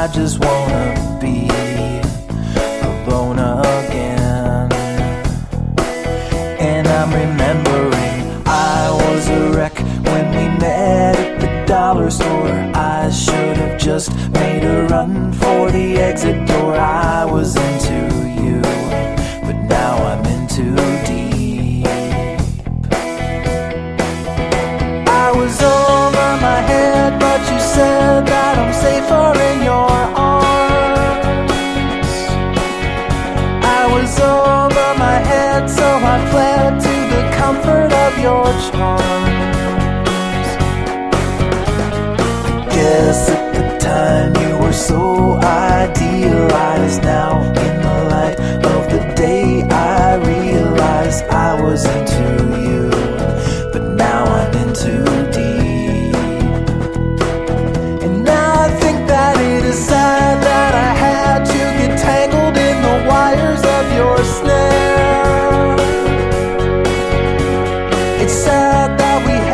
just wanna be alone again. And I'm remembering I was a wreck when we met at the dollar store. I should have just made a run for the exit door. I was into you, but now I'm in too deep. I was over my head, but you said that I'm safer in your arms. I was over my head, so I fled to the comfort of your charms. Guess at the time you were so idealized. Now in the light of the day I realized I was into you, but now I'm in too deep. And I think that it is sad that I had to get tangled in the wires of your snare. It's sad that we